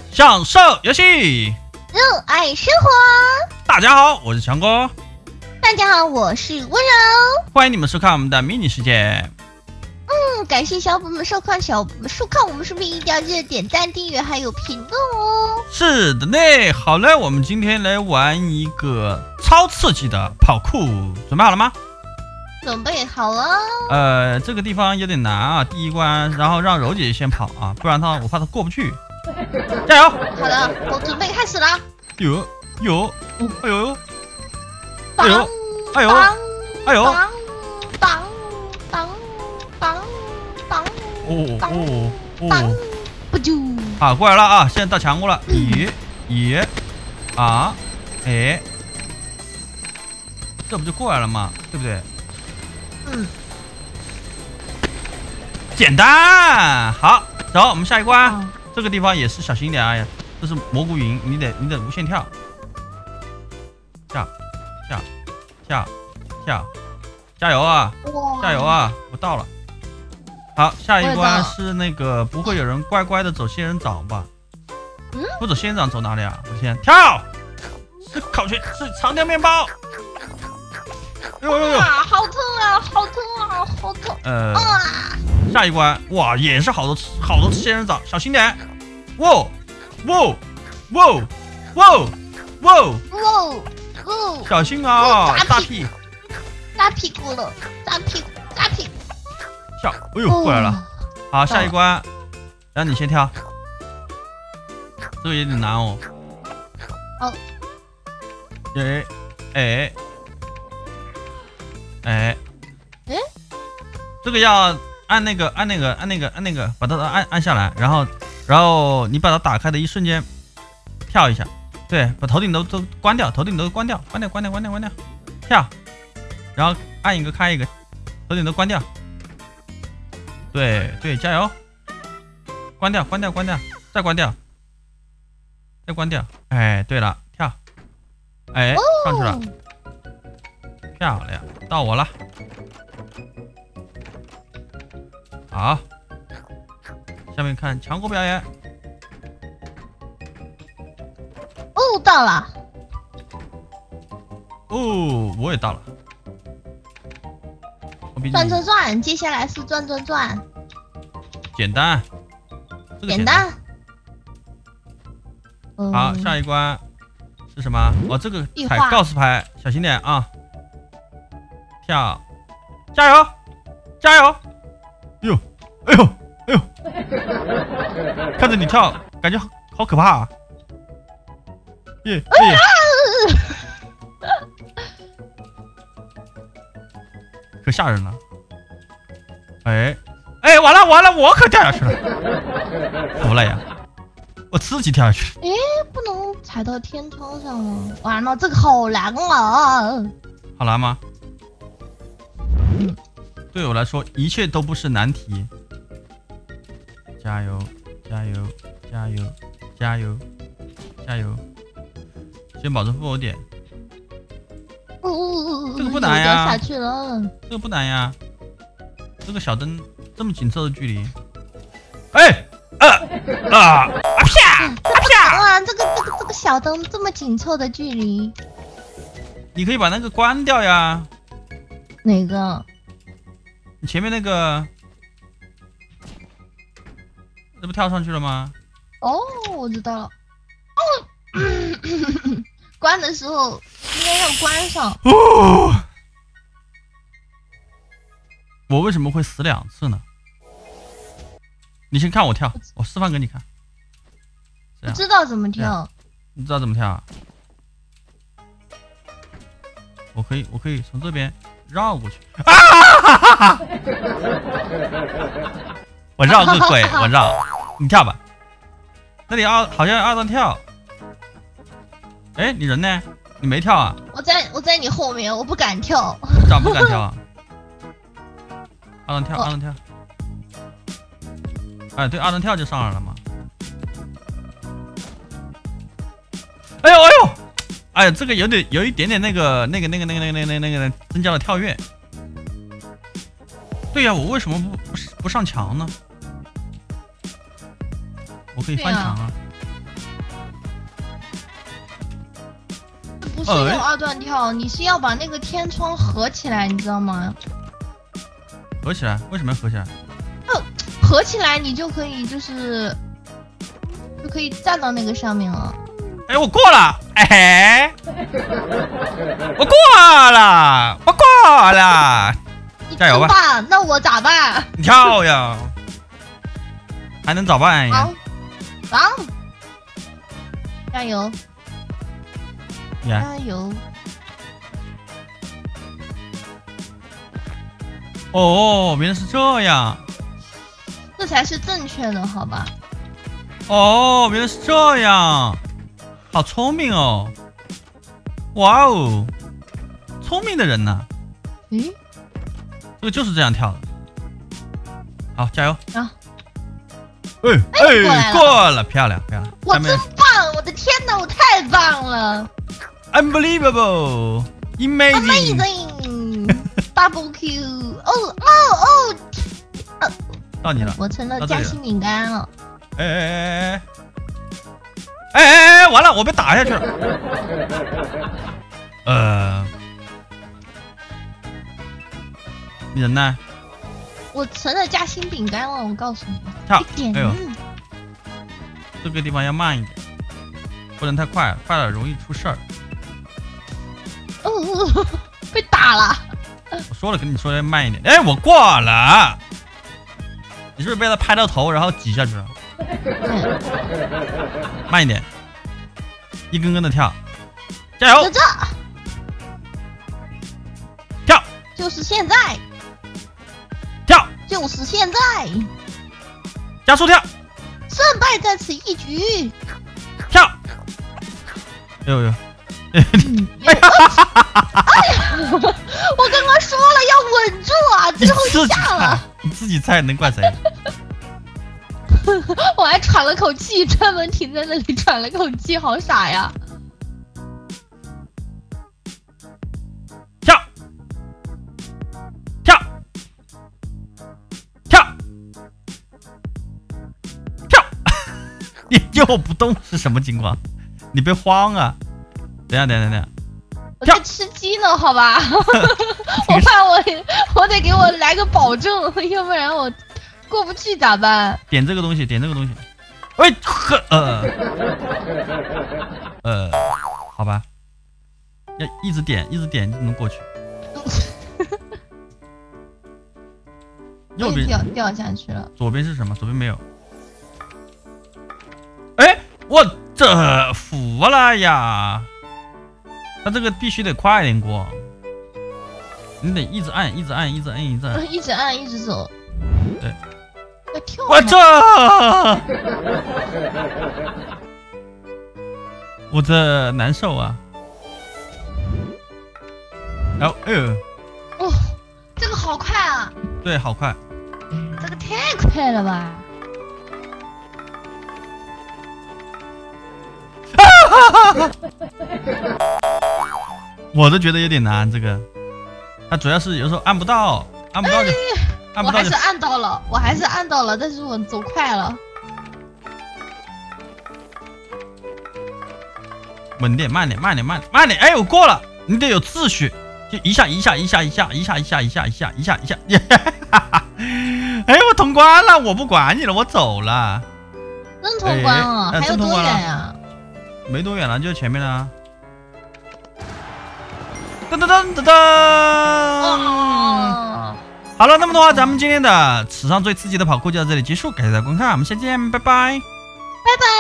享受游戏， 热爱生活。 大家好，我是强哥。 大家好，我是温柔。 欢迎你们收看我们的迷你世界。 感谢小伙伴们收看我们视频，一定要记得点赞、订阅还有评论哦。 是的呢，好嘞，我们今天来玩一个超刺激的跑酷，准备好了吗？ 准备好了。 这个地方有点难啊，第一关，然后让柔姐姐先跑啊，不然我怕她过不去。加油！ 好的，我准备开始了。 有，哎呦， 绑哎呦，哎呦， 绑，不就好，过来了啊！现在到墙过了，这不就过来了吗？对不对？简单。好，走，我们下一关。这个地方也是小心一点啊！这是蘑菇云，你得无限跳，跳，加油啊！加油啊！我到了。好，下一关是那个不会有人乖乖的走仙人掌吧？不走仙人掌走哪里啊？我先跳，是烤全是长条面包。 好痛啊！好痛啊！好痛！ 下一关哇，也是好多仙人掌，小心点！哇！小心啊！ 扎屁股了！扎屁股！ 跳！哎呦，过来了！好，下一关，让你先跳。这个有点难哦。 好。 这个要按那个，把它按下来，然后你把它打开的一瞬间跳一下，对，把头顶都关掉，关掉，跳，然后按一个开一个，头顶都关掉，对，加油，关掉，再关掉，哎，对了，跳，哎，上去了，漂亮，到我了。好，下面看强国表演。 到了。 我也到了。 转，接下来是转。 简单，这个简单。好，下一关是什么？这个踩告示牌，小心点啊！跳，加油！哎呦！看着你跳，感觉好可怕啊！可吓人了！完了，我可掉下去了！服了呀！我自己跳下去。 不能踩到天窗上了。完了，这个好难啊！ 好难吗？对我来说，一切都不是难题。加油！先保持复活点。这个不难呀。 下去了。 这个不难呀。这个小灯这么紧凑的距离。 哇，这个小灯这么紧凑的距离。 你可以把那个关掉呀。 哪个？ 你前面那个。这不跳上去了吗？ 我知道了。关的时候应该要关上。 我为什么会死2次呢？你先看我跳，我示范给你看。 不知道怎么跳。 你知道怎么跳啊？我可以从这边绕过去。我绕个鬼，我绕，你跳吧。那里好像2段跳。你人呢？你没跳啊？ 我在你后面，我不敢跳。 咋不敢跳啊？2段跳。对，2段跳就上来了嘛。哎呦，这个有一点点那个增加了跳跃。对呀，我为什么不上墙呢？我可以翻墙啊。 是有二段跳，你是要把那个天窗合起来，你知道吗？ 合起来？为什么要合起来？ 合起来你就可以可以站到那个上面了。 哎，我过了，哎，我过了，我过了，加油吧！ 那我咋办？ 你跳呀，还能咋办呀？ 棒！加油！加油！ 哦，原来是这样， 这才是正确的，好吧？ 哦，原来是这样，好聪明哦！哇哦，聪明的人呐！ 咦， 这个就是这样跳的。好，加油！ 啊！ 过了，漂亮漂亮！ 我真棒！我的天哪，我太棒了 ！Unbelievable, amazing, double Q！ 哦！ 到你了， 我成了夹心饼干了。 完了，我被打下去了。你人呢？ 我成了夹心饼干了，我告诉你。 跳！ 哎呦， 这个地方要慢一点，不能太快了，快了容易出事儿。 被打了。 我说了，跟你说要慢一点。哎，我过了。你是不是被他拍到头，然后挤下去了？慢一点，一根根的跳，加油！ 就这， 跳， 就是现在， 跳， 就是现在， 加速跳， 胜败在此一举， 跳！哎呦呦！ 哎呀！我刚刚说了要稳住啊，最后下了。 你自己猜能怪谁？ 我还喘了口气，专门停在那里喘了口气，好傻呀！ 跳！跳！跳！跳！你又不动是什么情况？你别慌啊！等下。 我在吃鸡呢，好吧？我怕我得给我来个保证，要不然我过不去咋办？ 点这个东西，喂，好吧，要一直点就能过去。右边掉下去了， 左边是什么？左边没有。哎，我这服了呀！他这个必须得快点过，你得一直按，一直按， 一直走。 对， 要跳。 我这，我这难受啊！然后， 哦，这个好快啊！ 对，好快。 这个太快了吧！ 我都觉得有点难，这个，它主要是有时候按不到就， 我还是按到了，但是我走快了。 稳点，慢点，哎，我过了，你得有秩序，就一下，哎，我通关了，我不管你了，我走了。 真通关了，还有多远呀？ 没多远了，就前面了。噔！好了，那么的话，咱们今天的史上最刺激的跑酷就到这里结束，感谢大家观看，我们下期见，拜拜。 拜拜。